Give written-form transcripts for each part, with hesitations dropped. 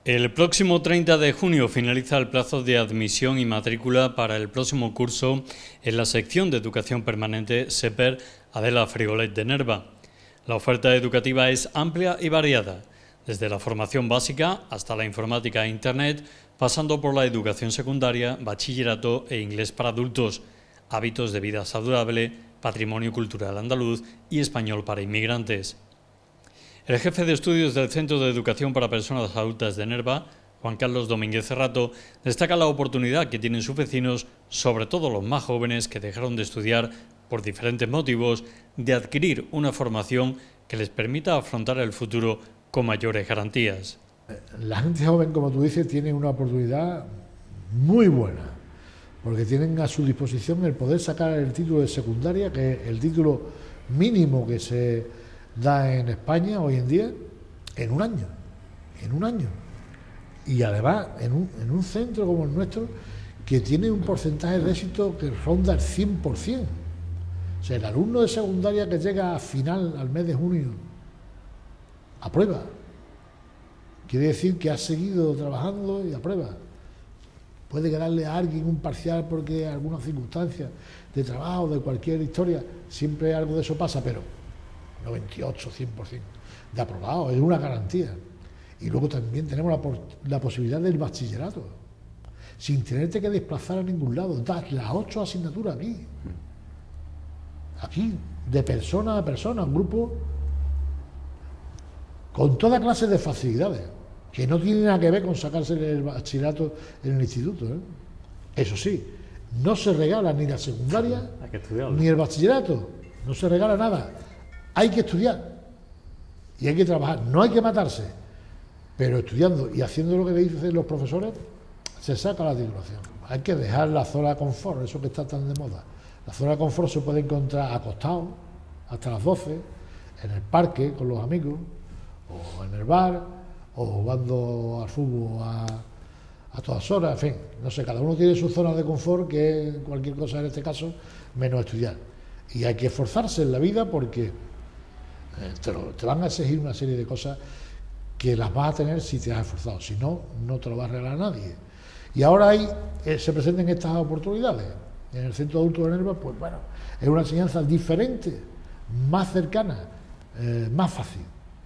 El próximo 30 de junio finaliza el plazo de admisión y matrícula para el próximo curso en la sección de Educación Permanente SEPER Adela Frigolet de Nerva. La oferta educativa es amplia y variada, desde la formación básica hasta la informática e Internet, pasando por la educación secundaria, bachillerato e inglés para adultos, hábitos de vida saludable, patrimonio cultural andaluz y español para inmigrantes. El jefe de estudios del Centro de Educación para Personas Adultas de Nerva, Juan Carlos Domínguez Cerrato, destaca la oportunidad que tienen sus vecinos, sobre todo los más jóvenes que dejaron de estudiar por diferentes motivos, de adquirir una formación que les permita afrontar el futuro con mayores garantías. La gente joven, como tú dices, tiene una oportunidad muy buena, porque tienen a su disposición el poder sacar el título de secundaria, que es el título mínimo que se da en España hoy en día, en un año. Y además en un centro como el nuestro, que tiene un porcentaje de éxito que ronda el 100%. O sea, el alumno de secundaria que llega a final, al mes de junio, aprueba. Quiere decir que ha seguido trabajando y aprueba. Puede quedarle a alguien un parcial porque alguna circunstancia de trabajo, de cualquier historia, siempre algo de eso pasa, pero 98, 100% de aprobado, es una garantía. Y luego también tenemos la posibilidad del bachillerato, sin tenerte que desplazar a ningún lado, das las 8 asignaturas aquí, de persona a persona, un grupo, con toda clase de facilidades, que no tiene nada que ver con sacarse el bachillerato en el instituto, ¿eh? Eso sí, no se regala ni la secundaria, ni el bachillerato, no se regala nada. Hay que estudiar y hay que trabajar, no hay que matarse, pero estudiando y haciendo lo que dicen los profesores, se saca la titulación. Hay que dejar la zona de confort, eso que está tan de moda. La zona de confort se puede encontrar acostado hasta las 12, en el parque con los amigos, o en el bar, o jugando al fútbol a todas horas, en fin, no sé, cada uno tiene su zona de confort, que es cualquier cosa en este caso, menos estudiar. Y hay que esforzarse en la vida porque te van a exigir una serie de cosas que las vas a tener si te has esforzado, si no, no te lo va a regalar nadie. Y ahora se presentan estas oportunidades. En el Centro de Adultos de Nerva, pues bueno, es una enseñanza diferente, más cercana, más fácil,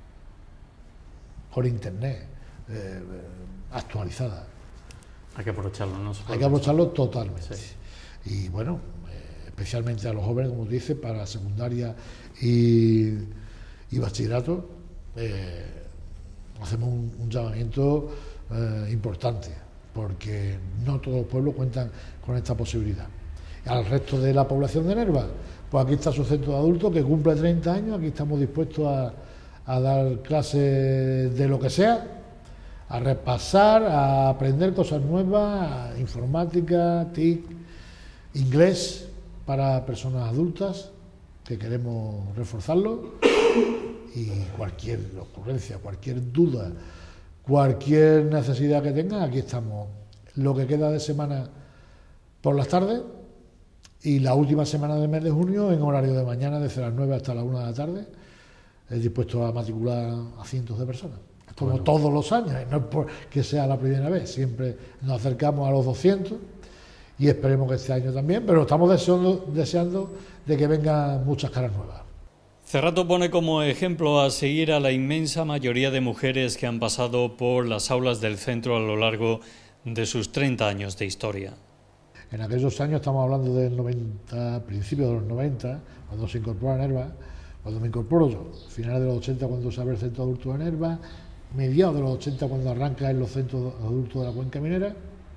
por internet, actualizada. Hay que aprovecharlo, ¿no? Hay que aprovecharlo totalmente. Sí. Y bueno, especialmente a los jóvenes, como dice, para secundaria y bachillerato, hacemos un llamamiento importante, porque no todos los pueblos cuentan con esta posibilidad. Al resto de la población de Nerva, pues aquí está su centro de adultos que cumple 30 años, aquí estamos dispuestos a dar clases de lo que sea, a repasar, a aprender cosas nuevas, informática, TIC, inglés para personas adultas, que queremos reforzarlo, y cualquier ocurrencia, cualquier duda, cualquier necesidad que tengan, aquí estamos. Lo que queda de semana por las tardes y la última semana del mes de junio en horario de mañana, desde las 9 hasta la 1 de la tarde, es dispuesto a matricular a cientos de personas. Como bueno, todos los años, no es porque sea la primera vez, siempre nos acercamos a los 200 y esperemos que este año también, pero estamos deseando de que vengan muchas caras nuevas. Cerrato pone como ejemplo a seguir a la inmensa mayoría de mujeres que han pasado por las aulas del centro a lo largo de sus 30 años de historia. En aquellos años, estamos hablando del 90, principios de los 90, cuando se incorpora a Nerva, cuando me incorporo yo, finales de los 80 cuando se abre el Centro Adulto de Nerva, mediados de los 80 cuando arranca en los centros adultos de la Cuenca Minera,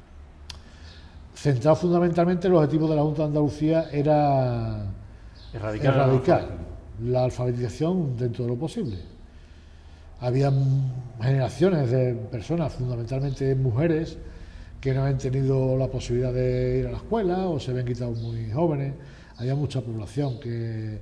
centrado fundamentalmente el objetivo de la Junta de Andalucía era erradicar la alfabetización dentro de lo posible. Había generaciones de personas, fundamentalmente mujeres, que no habían tenido la posibilidad de ir a la escuela o se habían quitado muy jóvenes. Había mucha población que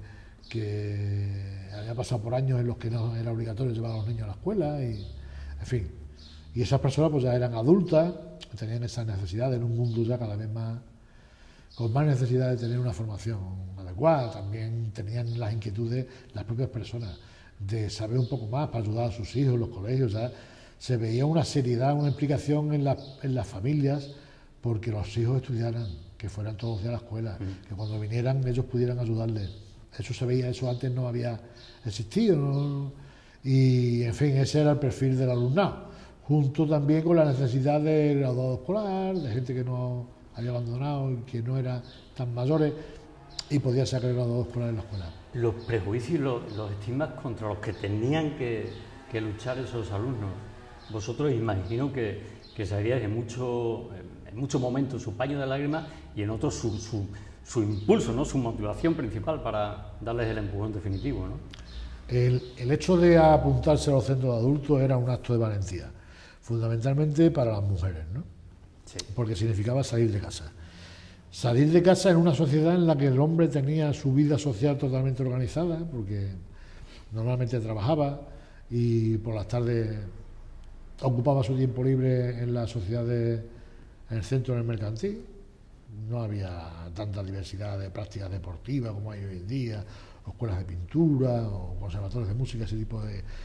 había pasado por años en los que no era obligatorio llevar a los niños a la escuela, y en fin. Y esas personas pues ya eran adultas, tenían esa necesidad en un mundo ya cada vez más, con más necesidad de tener una formación adecuada. También tenían las inquietudes las propias personas de saber un poco más para ayudar a sus hijos en los colegios. Ya se veía una seriedad, una implicación en las familias porque los hijos estudiaran, que fueran todos los días a la escuela, que cuando vinieran ellos pudieran ayudarles. Eso se veía, eso antes no había existido, ¿no? Y en fin, ese era el perfil del alumnado, junto también con la necesidad de graduado escolar, de gente que no había abandonado y que no eran tan mayores y podía sacar el graduado escolar en la escuela. Los prejuicios y los estigmas contra los que tenían que luchar esos alumnos, vosotros imagino que sabríais en muchos momentos su paño de lágrimas y en otros su impulso, ¿no? Su motivación principal para darles el empujón definitivo, ¿no? El hecho de apuntarse a los centros de adultos era un acto de valentía, fundamentalmente para las mujeres, ¿no? Sí. Porque significaba salir de casa. Salir de casa en una sociedad en la que el hombre tenía su vida social totalmente organizada, porque normalmente trabajaba y por las tardes ocupaba su tiempo libre en la sociedad en el centro del mercantil. No había tanta diversidad de prácticas deportivas como hay hoy en día, o escuelas de pintura, o conservatorios de música, ese tipo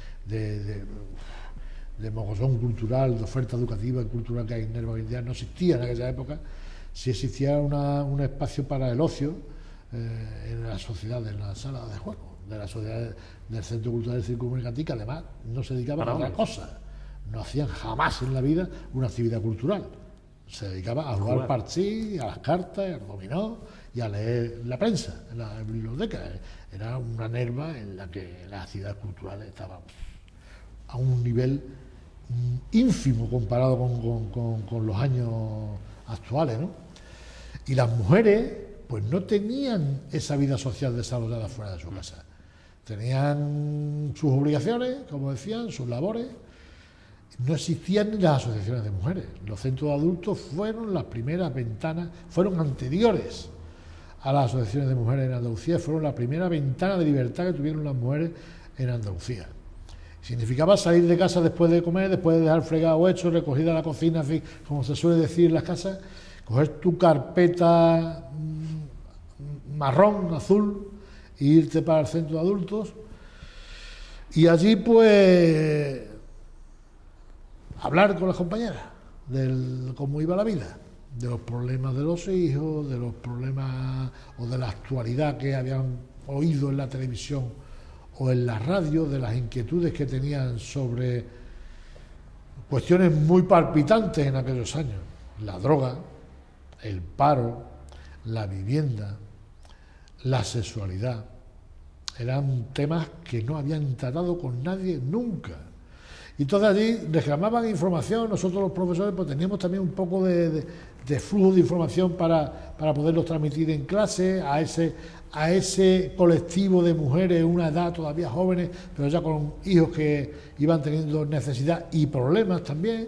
de mogollón cultural, de oferta educativa y cultural que hay en Nerva hoy en día, no existía en aquella época. Sí existía un espacio para el ocio en la sociedad, en la sala de juego, de la sociedad del Centro Cultural del Círculo Mercantil, que además no se dedicaban a otra cosa, no hacían jamás en la vida una actividad cultural. Se dedicaba a jugar parchís, a las cartas, al dominó y a leer la prensa en la biblioteca. Era una Nerva en la que las actividades culturales estaban a un nivel ínfimo comparado con los años actuales, ¿no? Y las mujeres pues no tenían esa vida social desarrollada fuera de su casa. Tenían sus obligaciones, como decían, sus labores. No existían ni las asociaciones de mujeres. Los centros de adultos fueron las primeras ventanas, fueron anteriores a las asociaciones de mujeres en Andalucía, fueron la primera ventana de libertad que tuvieron las mujeres en Andalucía. Significaba salir de casa después de comer, después de dejar fregado hecho, recogida la cocina, en fin, como se suele decir en las casas, coger tu carpeta marrón, azul, e irte para el centro de adultos y allí pues hablar con las compañeras de cómo iba la vida, de los problemas de los hijos, de los problemas o de la actualidad que habían oído en la televisión o en la radio, de las inquietudes que tenían sobre cuestiones muy palpitantes en aquellos años: la droga, el paro, la vivienda, la sexualidad. Eran temas que no habían tratado con nadie nunca. Y entonces allí reclamaban información. Nosotros los profesores pues teníamos también un poco de flujo de información para poderlos transmitir en clase a ese colectivo de mujeres en una edad todavía jóvenes, pero ya con hijos que iban teniendo necesidad y problemas también.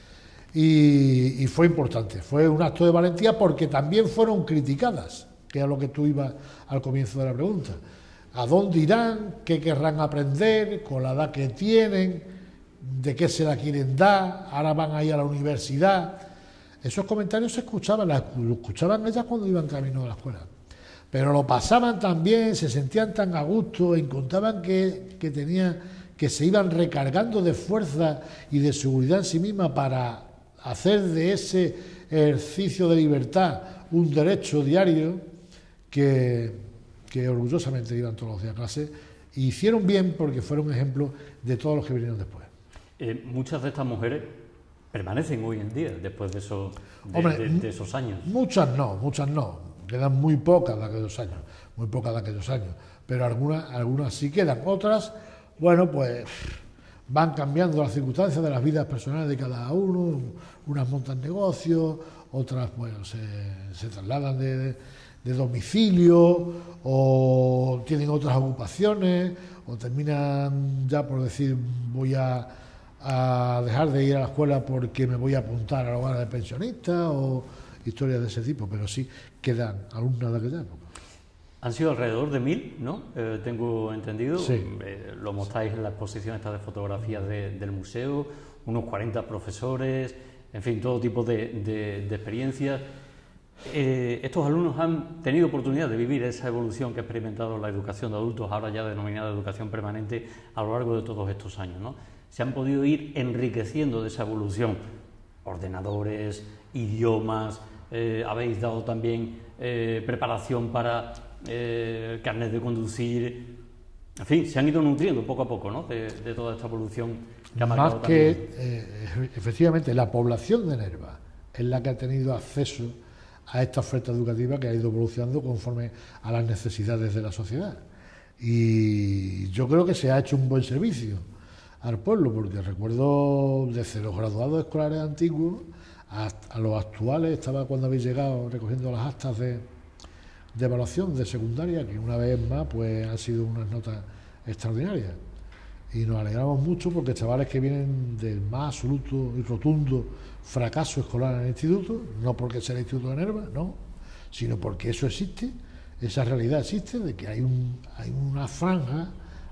Y fue importante, fue un acto de valentía porque también fueron criticadas, que es a lo que tú ibas al comienzo de la pregunta. ¿A dónde irán? ¿Qué querrán aprender? ¿Con la edad que tienen? ¿De qué se la quieren dar? ¿Ahora van a ir a la universidad? Esos comentarios se escuchaban, lo escuchaban ellas cuando iban camino a la escuela. Pero lo pasaban tan bien, se sentían tan a gusto, encontraban que se iban recargando de fuerza y de seguridad en sí misma para hacer de ese ejercicio de libertad un derecho diario, que orgullosamente iban todos los días a clase, y hicieron bien porque fueron ejemplo de todos los que vinieron después. Muchas de estas mujeres permanecen hoy en día después de esos años. Muchas no, quedan muy pocas de aquellos años, pero algunas sí quedan. Otras, bueno, pues van cambiando las circunstancias de las vidas personales de cada uno. Unas montan negocios, otras pues se trasladan de domicilio, o tienen otras ocupaciones, o terminan ya por decir voy a dejar de ir a la escuela porque me voy a apuntar al hogar de pensionistas, o historias de ese tipo, pero sí quedan alumnas de aquella época. Han sido alrededor de 1000, ¿no? Tengo entendido. Sí. Lo mostráis en la exposición esta de fotografías del museo, unos 40 profesores, en fin, todo tipo de experiencias. Estos alumnos han tenido oportunidad de vivir esa evolución que ha experimentado la educación de adultos, ahora ya denominada educación permanente, a lo largo de todos estos años, ¿no? se han podido ir enriqueciendo de esa evolución. Ordenadores, idiomas, habéis dado también preparación para carnet de conducir, en fin, se han ido nutriendo poco a poco, ¿no?, de toda esta evolución que ha marcado más que efectivamente la población de Nerva es la que ha tenido acceso a esta oferta educativa que ha ido evolucionando conforme a las necesidades de la sociedad, y yo creo que se ha hecho un buen servicio al pueblo, porque recuerdo desde los graduados escolares antiguos a los actuales, estaba cuando habéis llegado recogiendo las actas de evaluación de secundaria, que una vez más pues han sido unas notas extraordinarias, y nos alegramos mucho porque chavales que vienen del más absoluto y rotundo fracaso escolar en el instituto, no porque sea el Instituto de Nerva, no, sino porque eso existe, esa realidad existe, de que hay una franja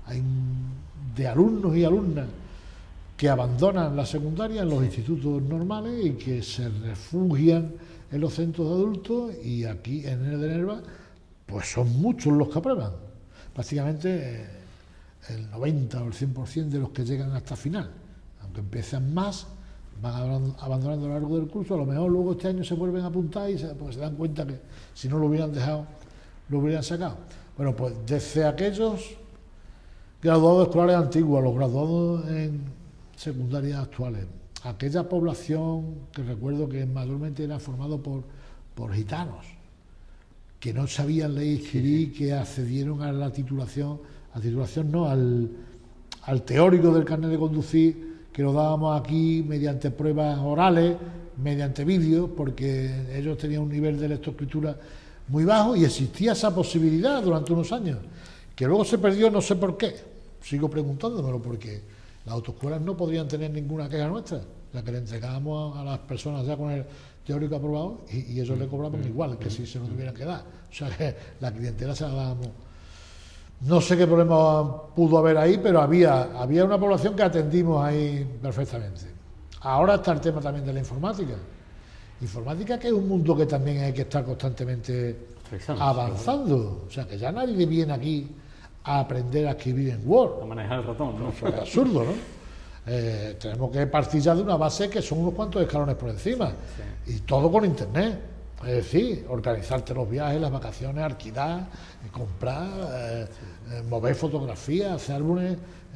de alumnos y alumnas que abandonan la secundaria en los institutos normales y que se refugian en los centros de adultos, y aquí en el de Nerva pues son muchos los que aprueban, prácticamente el 90 o el 100% de los que llegan hasta final, aunque empiezan más, van abandonando a lo largo del curso, a lo mejor luego este año se vuelven a apuntar y porque se dan cuenta que si no lo hubieran dejado, lo hubieran sacado. Bueno, pues desde aquellos graduados escolares antiguos a los graduados en secundarias actuales, aquella población que recuerdo que mayormente era formado por gitanos, que no sabían leer y escribir, que accedieron a la titulación no, al teórico del carnet de conducir, que lo dábamos aquí mediante pruebas orales, mediante vídeos, porque ellos tenían un nivel de lectoescritura muy bajo y existía esa posibilidad durante unos años, que luego se perdió, no sé por qué, sigo preguntándomelo, porque las autoescuelas no podrían tener ninguna queja nuestra, la que le entregábamos a las personas ya con el teórico aprobado, y ellos le cobraban igual que si se lo tuvieran que dar, o sea que la clientela se la dábamos. No sé qué problema pudo haber ahí, pero había una población que atendimos ahí perfectamente. Ahora está el tema también de la informática. Informática, que es un mundo que también hay que estar constantemente avanzando. O sea, que ya nadie viene aquí a aprender a escribir en Word. A manejar el ratón, ¿no? Es absurdo, ¿no? Tenemos que partir ya de una base que son unos cuantos escalones por encima. Sí. Y todo con Internet. Es decir, organizarte los viajes, las vacaciones, alquilar, comprar, mover fotografías, hacer álbumes.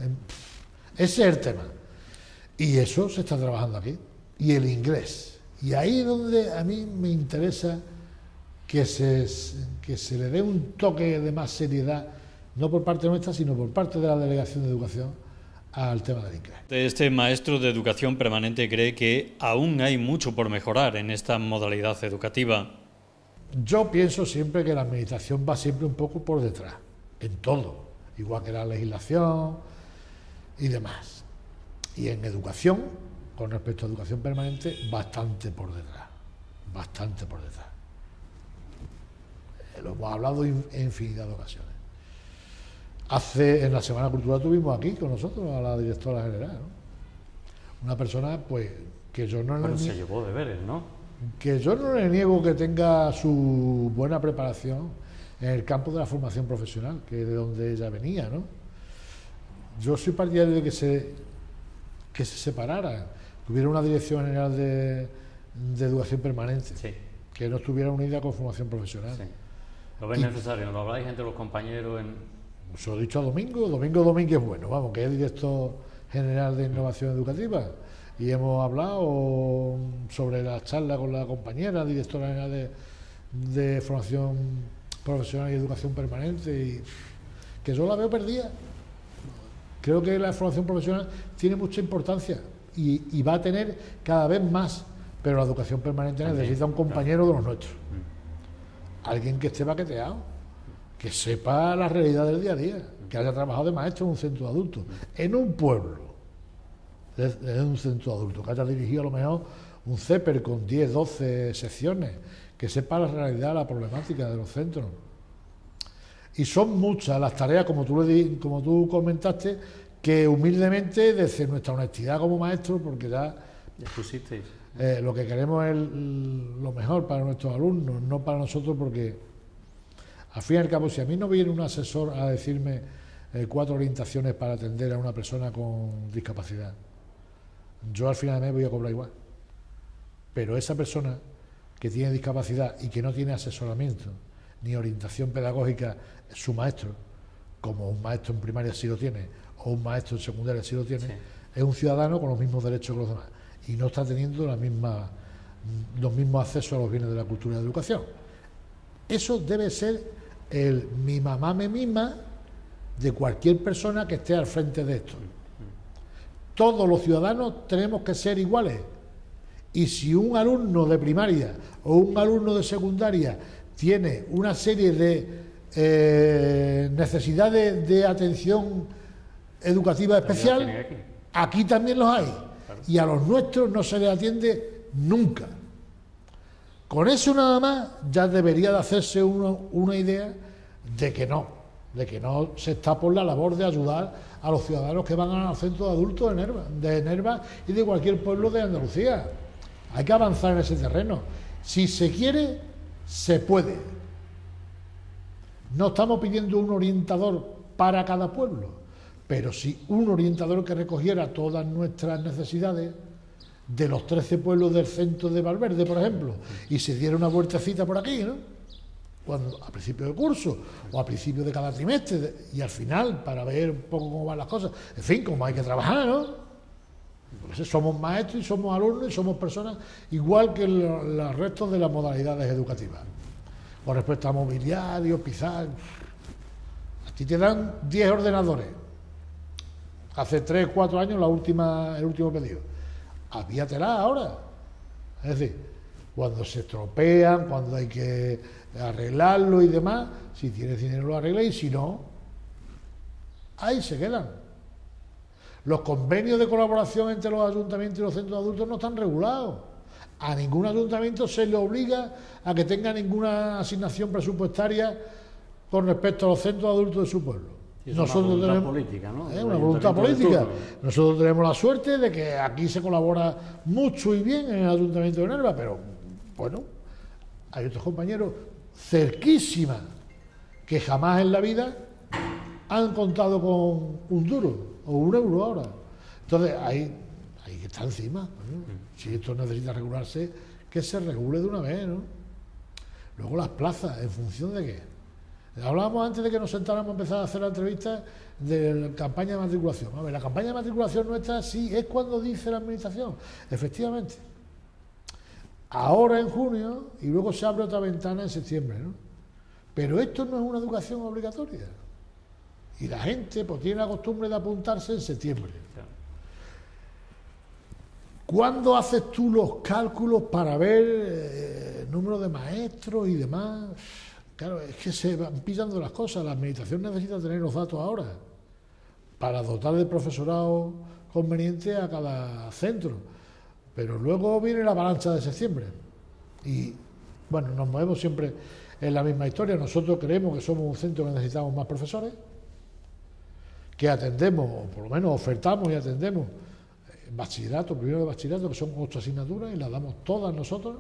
Ese es el tema. Y eso se está trabajando aquí. Y el inglés. Y ahí es donde a mí me interesa que se le dé un toque de más seriedad, no por parte nuestra, sino por parte de la Delegación de Educación, al tema del inglés. Este maestro de educación permanente cree que aún hay mucho por mejorar en esta modalidad educativa. Yo pienso siempre que la administración va siempre un poco por detrás, en todo, igual que la legislación y demás. Y en educación, con respecto a educación permanente, bastante por detrás, bastante por detrás. Lo hemos hablado en infinidad de ocasiones. En la Semana Cultural tuvimos aquí con nosotros a la directora general, ¿no? Una persona, pues, que yo no le... se llevó deberes, ¿no? Que yo no le niego que tenga su buena preparación en el campo de la formación profesional, que es de donde ella venía, ¿no? Yo soy partidario de que se separara, que hubiera una dirección general de educación permanente, sí, que no estuviera unida con formación profesional. Sí. ¿Lo ves necesario? ¿Lo habláis entre los compañeros Se lo he dicho a Domingo Domínguez, bueno, vamos, que es director general de innovación educativa, y hemos hablado sobre la charla con la compañera directora general de formación profesional y educación permanente, y que yo la veo perdida. Creo que la formación profesional tiene mucha importancia y va a tener cada vez más, pero la educación permanente necesita un compañero de los nuestros, alguien que esté baqueteado, que sepa la realidad del día a día, que haya trabajado de maestro en un centro de adultos, en un pueblo, desde un centro de adultos, que haya dirigido a lo mejor un CEPER con 10, 12 secciones, que sepa la realidad, la problemática de los centros. Y son muchas las tareas, como tú comentaste, que humildemente, desde nuestra honestidad como maestros, porque ya expusisteis, lo que queremos es lo mejor para nuestros alumnos, no para nosotros, porque al fin y al cabo, si a mí no viene un asesor a decirme 4 orientaciones para atender a una persona con discapacidad. Yo al final de mes voy a cobrar igual. Pero esa persona que tiene discapacidad y que no tiene asesoramiento ni orientación pedagógica, su maestro, como un maestro en primaria sí lo tiene, o un maestro en secundaria sí lo tiene, sí, es un ciudadano con los mismos derechos que los demás y no está teniendo los mismos accesos a los bienes de la cultura y de la educación. Eso debe ser el mi mamá me mima de cualquier persona que esté al frente de esto. Todos los ciudadanos tenemos que ser iguales, y si un alumno de primaria o un alumno de secundaria tiene una serie de necesidades de atención educativa especial, aquí también los hay, claro, y a los nuestros no se les atiende nunca. Con eso nada más ya debería de hacerse una idea de que no se está por la labor de ayudar a los ciudadanos que van a los centros de adultos de Nerva y de cualquier pueblo de Andalucía. Hay que avanzar en ese terreno. Si se quiere, se puede. No estamos pidiendo un orientador para cada pueblo, pero sí un orientador que recogiera todas nuestras necesidades de los 13 pueblos del centro de Valverde, por ejemplo, y se diera una vueltecita por aquí, ¿no? A principio del curso o a principio de cada trimestre y al final, para ver un poco cómo van las cosas. En fin, cómo hay que trabajar, ¿no? Porque somos maestros y somos alumnos y somos personas igual que los restos de las modalidades educativas. Con respecto a mobiliario, pizarra, a ti te dan 10 ordenadores. Hace 3 o 4 años el último pedido. Avíatela ahora. Es decir, cuando se estropean, cuando hay que arreglarlo y demás, si tienes dinero lo arreglas, y si no, ahí se quedan. Los convenios de colaboración entre los ayuntamientos y los centros de adultos no están regulados. A ningún ayuntamiento se le obliga a que tenga ninguna asignación presupuestaria con respecto a los centros de adultos de su pueblo. Nosotros tenemos política, ¿no? Una voluntad política. Nosotros tenemos la suerte de que aquí se colabora mucho y bien en el Ayuntamiento de Nerva, pero bueno, hay otros compañeros cerquísima que jamás en la vida han contado con un duro o un euro ahora. Entonces hay que estar encima, ¿no? Si esto necesita regularse, que se regule de una vez, ¿no? Luego las plazas, ¿en función de qué? Hablábamos antes de que nos sentáramos a empezar a hacer la entrevista de la campaña de matriculación. A ver, la campaña de matriculación nuestra sí es cuando dice la administración, efectivamente. Ahora en junio y luego se abre otra ventana en septiembre, ¿no? Pero esto no es una educación obligatoria. Y la gente pues tiene la costumbre de apuntarse en septiembre. ¿Cuándo haces tú los cálculos para ver el número de maestros y demás? Claro, es que se van pillando las cosas. La administración necesita tener los datos ahora para dotar de profesorado conveniente a cada centro. Pero luego viene la avalancha de septiembre. Y bueno, nos movemos siempre en la misma historia. Nosotros creemos que somos un centro que necesitamos más profesores, que atendemos, o por lo menos ofertamos y atendemos bachillerato, primero de bachillerato, que son 8 asignaturas y las damos todas nosotros.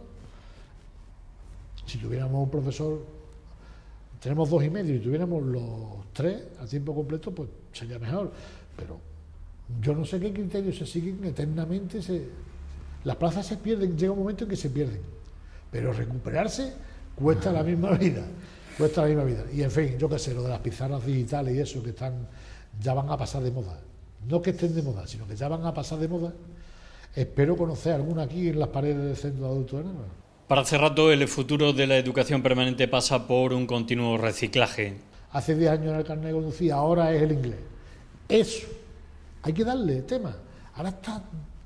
Si tuviéramos un profesor, tenemos 2 y medio, y tuviéramos los 3 a tiempo completo, pues sería mejor. Pero yo no sé qué criterios se siguen eternamente. Las plazas se pierden, llega un momento en que se pierden, pero recuperarse cuesta la misma vida, Y en fin, yo qué sé, lo de las pizarras digitales y eso que ya van a pasar de moda. No que estén de moda, sino que ya van a pasar de moda. Espero conocer alguna aquí en las paredes del Centro de Adultos de Nerva. Para cerrar todo, el futuro de la educación permanente pasa por un continuo reciclaje. Hace 10 años era el carnet de conducir, ahora es el inglés. Eso, hay que darle tema. Ahora está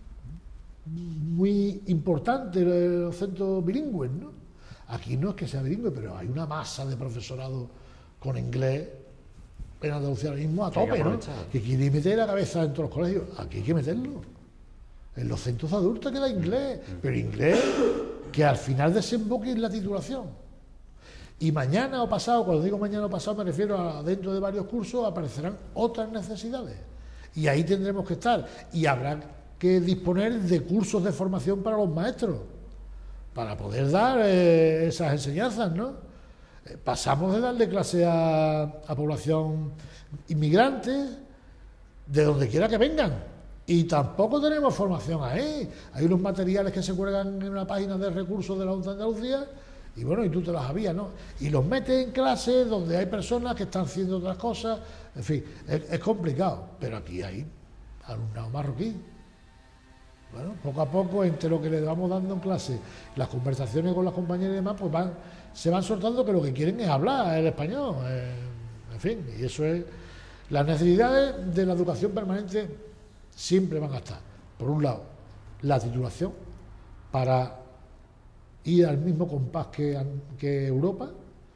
muy importante los centros bilingües, ¿no? Aquí no es que sea bilingüe, pero hay una masa de profesorado con inglés en Andalucía ahora mismo a tope, ¿no? Que quiere meter la cabeza dentro de los colegios. Aquí hay que meterlo. En los centros adultos queda inglés, pero inglés que al final desemboque en la titulación. Y mañana o pasado, cuando digo mañana o pasado me refiero a dentro de varios cursos, aparecerán otras necesidades. Y ahí tendremos que estar. Y habrá que disponer de cursos de formación para los maestros, para poder dar esas enseñanzas, ¿no? Pasamos de darle clase a población inmigrante de donde quiera que vengan, y tampoco tenemos formación ahí. Hay unos materiales que se cuelgan en una página de recursos de la Junta de Andalucía y bueno, y tú te los sabías, ¿no? Y los metes en clases donde hay personas que están haciendo otras cosas, en fin, es complicado, pero aquí hay alumnado marroquí. Bueno, poco a poco, entre lo que le vamos dando en clase, las conversaciones con las compañeras y demás, pues se van soltando que lo que quieren es hablar el español, en fin, y eso es. Las necesidades de la educación permanente siempre van a estar. Por un lado, la titulación, para ir al mismo compás que Europa,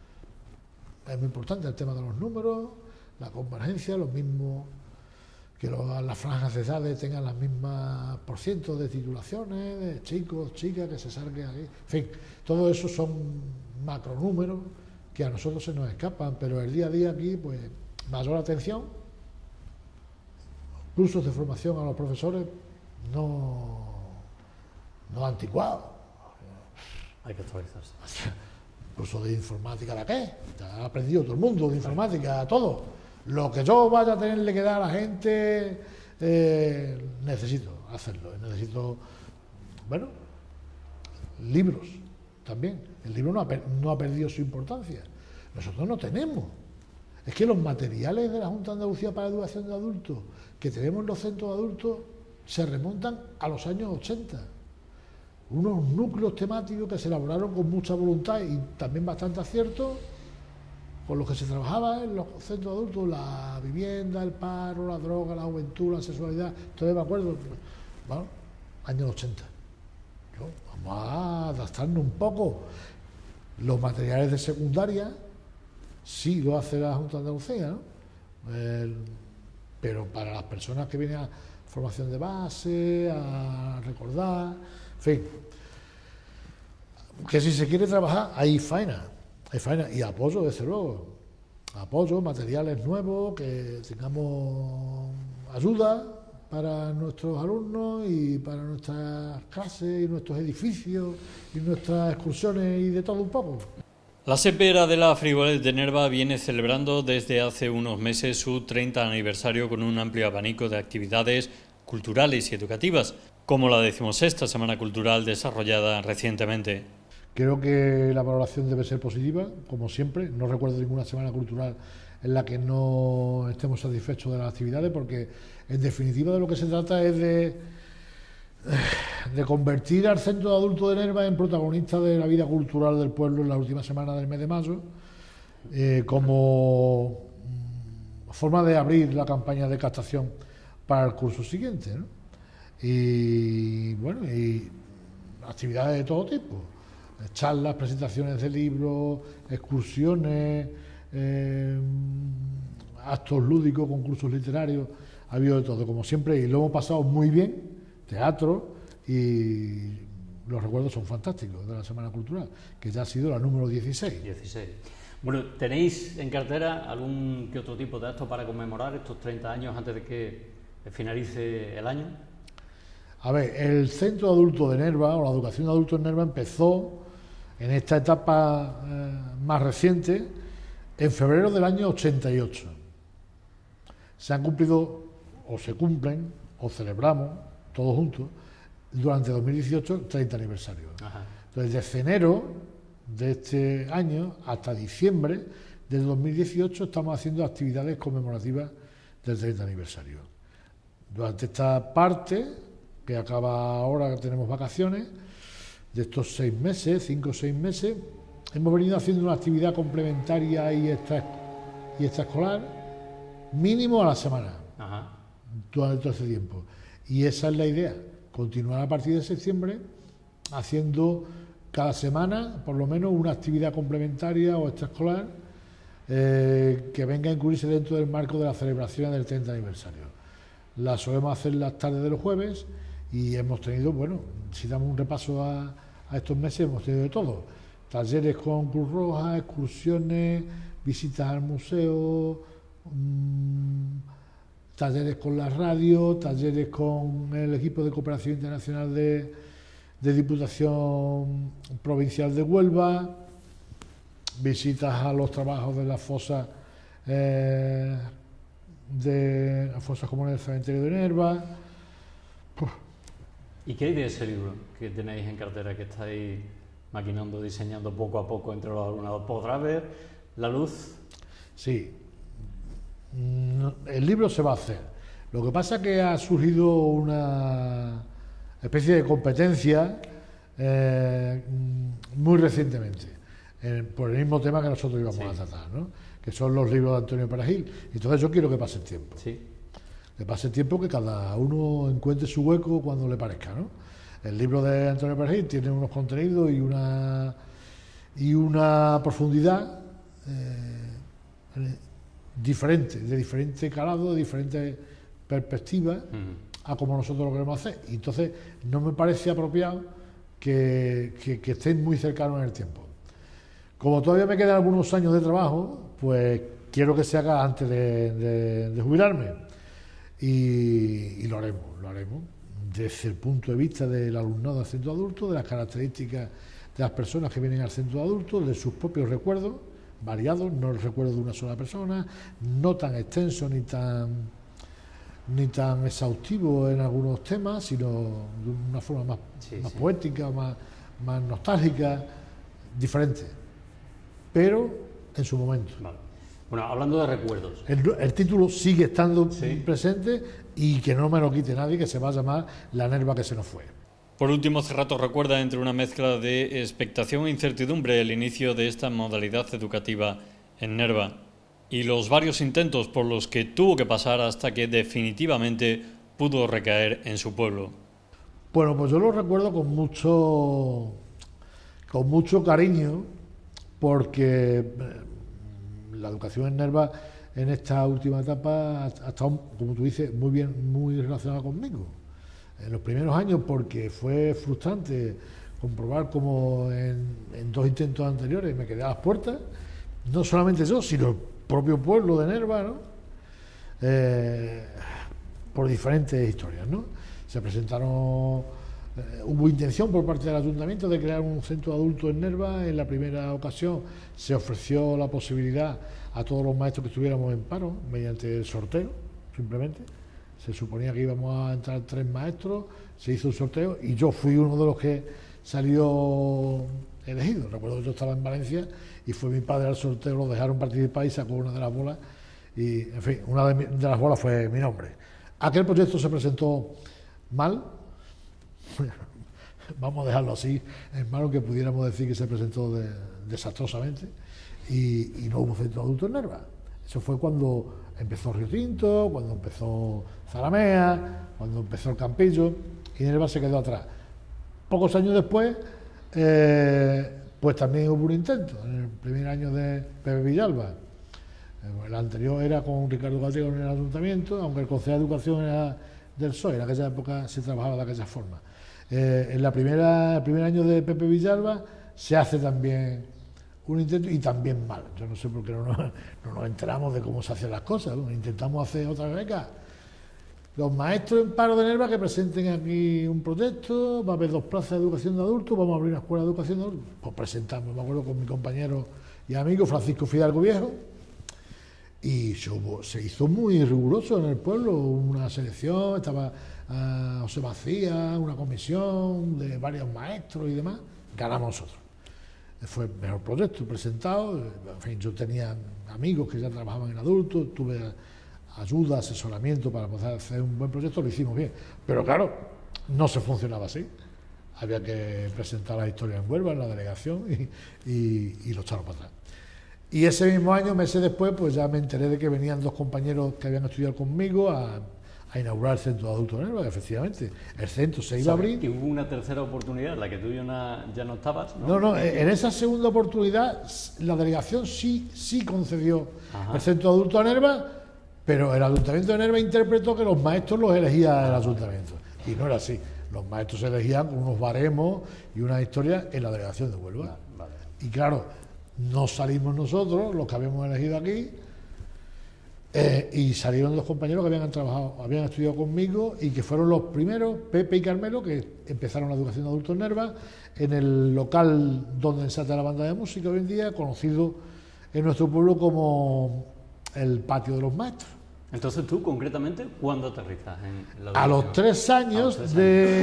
es muy importante el tema de los números, la convergencia, los mismos, que las franjas de edades tengan las mismas % de titulaciones, de chicos, chicas, que se salgan aquí. En fin, todo eso son macronúmeros que a nosotros se nos escapan, pero el día a día aquí, pues, mayor atención, cursos de formación a los profesores no anticuados. Hay que actualizarse. Cursos de informática, ¿de qué? Ha aprendido todo el mundo de informática, todo. Lo que yo vaya a tenerle que dar a la gente, necesito hacerlo. Necesito, bueno, libros también. El libro no ha perdido su importancia. Nosotros no tenemos. Es que los materiales de la Junta de Andalucía para la Educación de Adultos que tenemos en los centros de adultos se remontan a los años 80. Unos núcleos temáticos que se elaboraron con mucha voluntad y también bastante acierto, con los que se trabajaba en los centros de adultos, la vivienda, el paro, la droga, la juventud, la sexualidad. Todavía me acuerdo, bueno, años 80. Vamos a adaptarnos un poco. Los materiales de secundaria sí lo hace la Junta de Andalucía, ¿no? Pero para las personas que vienen a formación de base, a recordar, en fin, que si se quiere trabajar, hay faena y apoyo, desde luego, apoyo, materiales nuevos, que tengamos ayuda para nuestros alumnos y para nuestras clases y nuestros edificios y nuestras excursiones y de todo un poco. La SEPER de la Frigolet de Nerva viene celebrando desde hace unos meses su 30 aniversario con un amplio abanico de actividades culturales y educativas, como la 16ª Semana Cultural desarrollada recientemente. Creo que la valoración debe ser positiva, como siempre. No recuerdo ninguna semana cultural en la que no estemos satisfechos de las actividades, porque en definitiva de lo que se trata es de convertir al Centro de Adultos de Nerva en protagonista de la vida cultural del pueblo en la última semana del mes de mayo, como forma de abrir la campaña de captación para el curso siguiente, ¿no? Y bueno, y actividades de todo tipo, charlas, presentaciones de libros, excursiones, actos lúdicos, concursos literarios, ha habido de todo, como siempre, y lo hemos pasado muy bien, teatro, y los recuerdos son fantásticos de la Semana Cultural, que ya ha sido la número 16. 16. Bueno, ¿tenéis en cartera algún que otro tipo de actos para conmemorar estos 30 años antes de que finalice el año? A ver, el Centro de Adultos de Nerva, o la Educación de Adultos de Nerva, empezó en esta etapa más reciente, en febrero del año 88. Se han cumplido, o se cumplen, o celebramos, todos juntos, durante 2018, 30 aniversario. Ajá. Entonces, desde enero de este año hasta diciembre del 2018 estamos haciendo actividades conmemorativas del 30 aniversario. Durante esta parte, que acaba ahora que tenemos vacaciones, de estos 6 meses, 5 o 6 meses, hemos venido haciendo una actividad complementaria y extraescolar mínimo a la semana. Ajá. Durante todo este tiempo. Y esa es la idea, continuar a partir de septiembre haciendo cada semana por lo menos una actividad complementaria o extraescolar que venga a incluirse dentro del marco de las celebraciones del 30 aniversario. La solemos hacer las tardes de los jueves y hemos tenido, bueno, si damos un repaso a estos meses, hemos tenido de todo. Talleres con Cruz Roja, excursiones, visitas al museo, talleres con la radio, talleres con el equipo de cooperación internacional de Diputación Provincial de Huelva, visitas a los trabajos de las fosas comunes del cementerio de Nerva. ¿Y qué hay de ese libro que tenéis en cartera, que estáis maquinando, diseñando poco a poco entre los alumnados? ¿Podrá ver la luz? Sí, el libro se va a hacer. Lo que pasa es que ha surgido una especie de competencia muy recientemente, por el mismo tema que nosotros íbamos a tratar, ¿no? Que son los libros de Antonio Perejil. Entonces yo quiero que pase el tiempo. Sí. Que pase el tiempo, que cada uno encuentre su hueco cuando le parezca, ¿no? El libro de Antonio Perejil tiene unos contenidos y una profundidad diferente, de diferente calado, de diferentes perspectivas a como nosotros lo queremos hacer. Y entonces no me parece apropiado que estén muy cercanos en el tiempo. Como todavía me quedan algunos años de trabajo, pues quiero que se haga antes de jubilarme. Y lo haremos desde el punto de vista del alumnado del centro adulto, de las características de las personas que vienen al centro adulto, de sus propios recuerdos, variados, no el recuerdo de una sola persona, no tan extenso ni tan exhaustivo en algunos temas, sino de una forma más poética, más nostálgica, diferente, pero en su momento. Vale. Bueno, hablando de recuerdos. El título sigue estando presente y que no me lo quite nadie, que se va a llamar La Nerva que se nos fue. Por último, Cerrato recuerda, entre una mezcla de expectación e incertidumbre, el inicio de esta modalidad educativa en Nerva y los varios intentos por los que tuvo que pasar hasta que definitivamente pudo recaer en su pueblo. Bueno, pues yo lo recuerdo con mucho cariño, porque la educación en Nerva en esta última etapa ha estado, como tú dices, muy relacionada conmigo. En los primeros años, porque fue frustrante comprobar cómo en 2 intentos anteriores me quedé a las puertas, no solamente yo, sino el propio pueblo de Nerva, ¿no? Por diferentes historias, ¿no? Se presentaron, hubo intención por parte del ayuntamiento de crear un centro adulto en Nerva. En la primera ocasión se ofreció la posibilidad a todos los maestros que estuviéramos en paro mediante el sorteo, simplemente. Se suponía que íbamos a entrar 3 maestros, se hizo un sorteo y yo fui uno de los que salió elegido. Recuerdo que yo estaba en Valencia y fue mi padre al sorteo, lo dejaron participar y sacó una de las bolas y, en fin, una de las bolas fue mi nombre. Aquel proyecto se presentó mal, vamos a dejarlo así, es malo que pudiéramos decir que se presentó desastrosamente y no hubo centro adulto en Nerva. Eso fue cuando empezó Río Tinto, cuando empezó Zalamea, cuando empezó el Campillo, y Nerva se quedó atrás. Pocos años después, pues también hubo un intento, en el primer año de Pepe Villalba. El anterior era con Ricardo Gallego en el ayuntamiento, aunque el Consejo de Educación era del PSOE, en aquella época se trabajaba de aquella forma. En el primer año de Pepe Villalba se hace también un intento y también mal. Yo no sé por qué no nos enteramos de cómo se hacen las cosas. Bueno, intentamos hacer otra beca. Los maestros en paro de Nerva que presenten aquí un proyecto, va a haber 2 plazas de educación de adultos, vamos a abrir una escuela de educación de adultos. Pues presentamos, me acuerdo, con mi compañero y amigo Francisco Fidalgo Viejo, y se hizo muy riguroso en el pueblo, una selección, estaba José Macías, una comisión de varios maestros y demás, ganamos nosotros. Fue el mejor proyecto presentado. En fin, yo tenía amigos que ya trabajaban en adultos, tuve ayuda, asesoramiento para poder hacer un buen proyecto, lo hicimos bien. Pero claro, no se funcionaba así. Había que presentar la historia en Huelva, en la delegación, y lo echaron para atrás. Y ese mismo año, meses después, pues ya me enteré de que venían 2 compañeros que habían estudiado conmigo a inaugurar el centro de adultos de Nerva, que efectivamente el centro se iba a abrir. Que hubo una tercera oportunidad, la que tú ya no estabas, ¿no? No, en esa segunda oportunidad la delegación sí concedió el centro de adultos a Nerva, pero el ayuntamiento de Nerva interpretó que los maestros los elegía el ayuntamiento, y no era así. Los maestros se elegían con unos baremos y una historia en la delegación de Huelva. Y claro, no salimos nosotros, los que habíamos elegido aquí, Y salieron dos compañeros que habían estudiado conmigo y que fueron los primeros, Pepe y Carmelo, que empezaron la educación de adultos Nerva en el local donde ensaya la banda de música hoy en día, conocido en nuestro pueblo como el Patio de los Maestros. Entonces tú, concretamente, ¿cuándo aterrizas en la educación? A los 3 años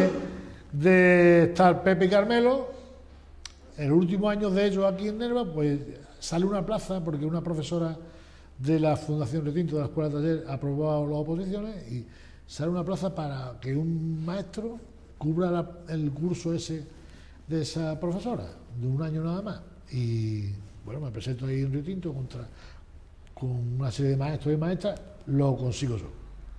de estar Pepe y Carmelo, en los últimos años de ellos aquí en Nerva, pues sale una plaza, porque una profesora de la Fundación Retinto de la Escuela Taller ha aprobado las oposiciones y sale una plaza para que un maestro cubra el curso ese de esa profesora, de 1 año nada más. Y bueno, me presento ahí en Retinto con una serie de maestros y maestras, lo consigo yo.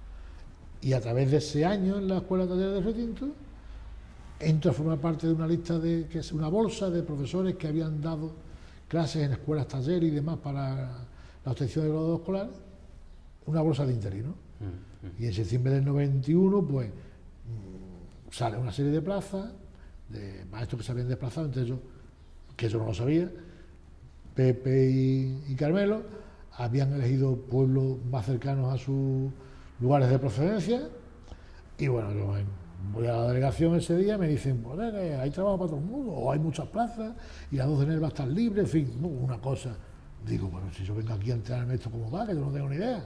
Y a través de ese año en la Escuela Taller de Retinto, entro a formar parte de una lista que es una bolsa de profesores que habían dado clases en escuelas taller y demás para la obtención de grado escolar, una bolsa de interino. Y en septiembre del 91, pues, sale una serie de plazas de maestros que se habían desplazado, entre ellos, que yo no lo sabía, Pepe y Carmelo, habían elegido pueblos más cercanos a sus lugares de procedencia, y bueno, yo voy a la delegación ese día y me dicen, pues, hay trabajo para todo el mundo, o hay muchas plazas, y las 2 de Nerva están libres, en fin, una cosa. Digo, bueno, si yo vengo aquí a enterarme esto cómo va, que yo no tengo ni idea.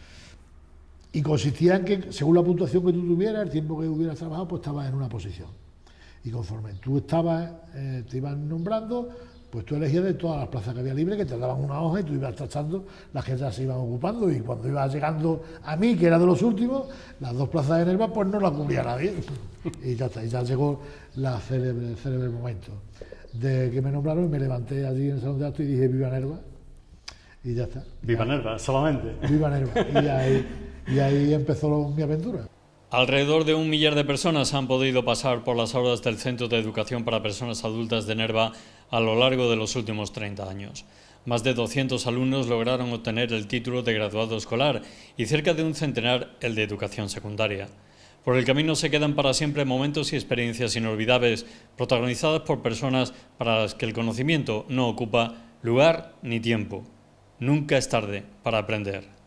Y consistía en que, según la puntuación que tú tuvieras, el tiempo que hubieras trabajado, pues estabas en una posición. Y conforme tú estabas, te iban nombrando, pues tú elegías de todas las plazas que había libres, que te daban una hoja y tú ibas tachando las que ya se iban ocupando. Y cuando ibas llegando a mí, que era de los últimos, las 2 plazas de Nerva, pues no las cubría nadie. Y ya está, y ya llegó el célebre momento de que me nombraron y me levanté allí en el salón de actos y dije, viva Nerva. Y ya está. Viva Nerva, solamente. Viva Nerva. Y ahí empezó mi aventura. Alrededor de 1 millar de personas han podido pasar por las aulas del Centro de Educación para Personas Adultas de Nerva a lo largo de los últimos 30 años. Más de 200 alumnos lograron obtener el título de graduado escolar y cerca de un centenar el de educación secundaria. Por el camino se quedan para siempre momentos y experiencias inolvidables, protagonizadas por personas para las que el conocimiento no ocupa lugar ni tiempo. Nunca es tarde para aprender.